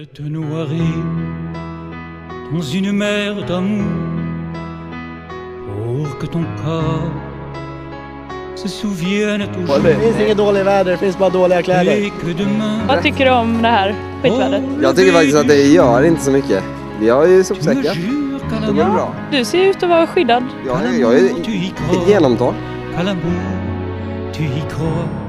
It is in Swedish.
de te noyer dans une mer d'amour pour que ton corps se souvienne toujours. Det finns inget dåligt väder, det finns bara dåliga kläder. Et que demain Vad tycker du om det här skitvädret? Jag tycker faktiskt att det gör inte så mycket. Vi har ju sopsäckar. Det går bra. Du ser ut att vara skyddad. Jag är genomtag. qu'à l'amour tu y crois.